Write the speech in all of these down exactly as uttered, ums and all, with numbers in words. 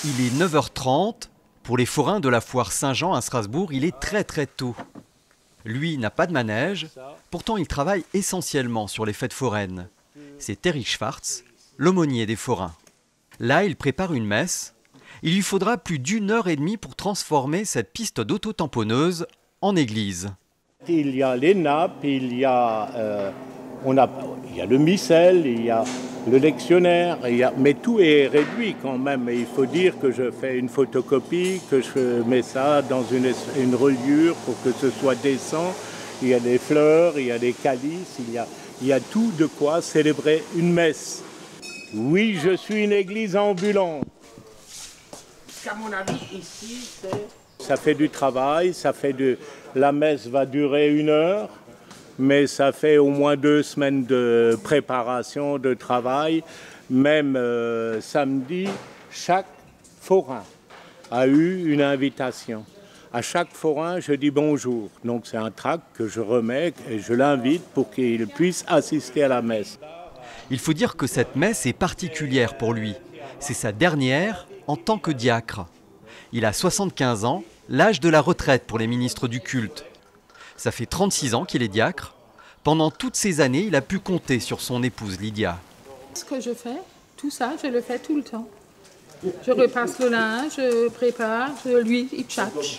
Il est neuf heures trente. Pour les forains de la foire Saint-Jean à Strasbourg, il est très très tôt. Lui n'a pas de manège, pourtant il travaille essentiellement sur les fêtes foraines. C'est Eric Schwartz, l'aumônier des forains. Là, il prépare une messe. Il lui faudra plus d'une heure et demie pour transformer cette piste d'auto-tamponneuse en église. Il y a les nappes, il y a, euh, on a, il y a le missel, il y a le lectionnaire, il y a, mais tout est réduit quand même. Et il faut dire que je fais une photocopie, que je mets ça dans une, une reliure pour que ce soit décent. Il y a des fleurs, il y a des calices, il y a, il y a tout de quoi célébrer une messe. Oui, je suis une église ambulante. À mon avis, ici, c'est... Ça fait du travail, ça fait de... La messe va durer une heure, mais ça fait au moins deux semaines de préparation, de travail. Même euh, samedi, chaque forain a eu une invitation. À chaque forain, je dis bonjour. Donc c'est un tract que je remets et je l'invite pour qu'il puisse assister à la messe. Il faut dire que cette messe est particulière pour lui. C'est sa dernière en tant que diacre. Il a soixante-quinze ans, l'âge de la retraite pour les ministres du culte. Ça fait trente-six ans qu'il est diacre. Pendant toutes ces années, il a pu compter sur son épouse Lydia. Ce que je fais, tout ça, je le fais tout le temps. Je repasse le linge, je prépare, je lui, il tchatche.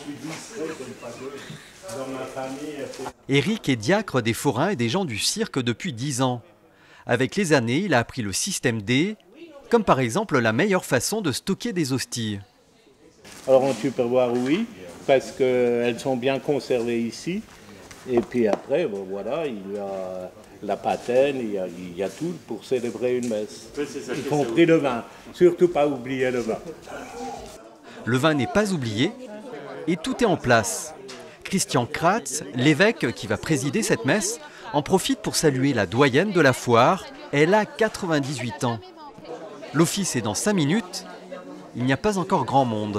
Eric est diacre des forains et des gens du cirque depuis dix ans. Avec les années, il a appris le système D, comme par exemple la meilleure façon de stocker des hosties. Alors on peut voir oui, parce qu'elles sont bien conservées ici. Et puis après, bon, voilà, il y a la patène, il y a, il y a tout pour célébrer une messe. Y compris le vin. Surtout pas oublier le vin. Le vin n'est pas oublié et tout est en place. Christian Kratz, l'évêque qui va présider cette messe, en profite pour saluer la doyenne de la foire. Elle a quatre-vingt-dix-huit ans. L'office est dans cinq minutes. Il n'y a pas encore grand monde.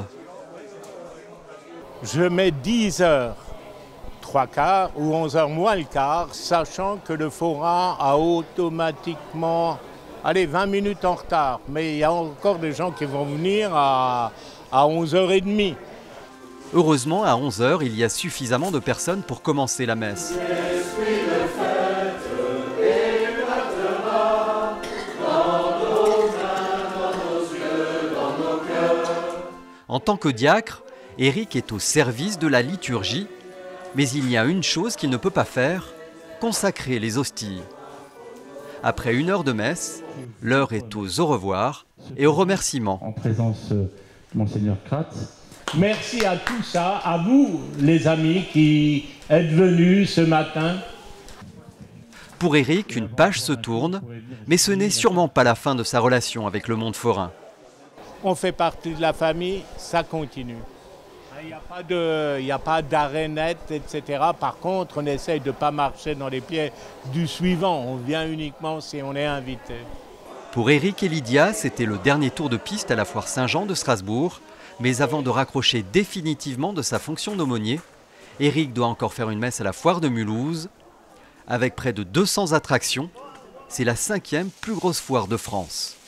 Je mets dix heures, trois quarts ou onze heures moins le quart, sachant que le forain a automatiquement, allez, vingt minutes en retard. Mais il y a encore des gens qui vont venir à, à onze heures trente. Heureusement, à onze heures, il y a suffisamment de personnes pour commencer la messe. En tant que diacre, Eric est au service de la liturgie, mais il y a une chose qu'il ne peut pas faire, consacrer les hosties. Après une heure de messe, l'heure est aux au revoir et aux remerciements. En présence de Monseigneur Kratz. Merci à tous ça, à vous les amis qui êtes venus ce matin. Pour Eric, une page se tourne, mais ce n'est sûrement pas la fin de sa relation avec le monde forain. On fait partie de la famille, ça continue. Il n'y a pas de, il n'y a pas d'arrêt net, et cetera. Par contre, on essaye de ne pas marcher dans les pieds du suivant. On vient uniquement si on est invité. Pour Eric et Lydia, c'était le dernier tour de piste à la foire Saint-Jean de Strasbourg. Mais avant de raccrocher définitivement de sa fonction d'aumônier, Eric doit encore faire une messe à la foire de Mulhouse. Avec près de deux cents attractions, c'est la cinquième plus grosse foire de France.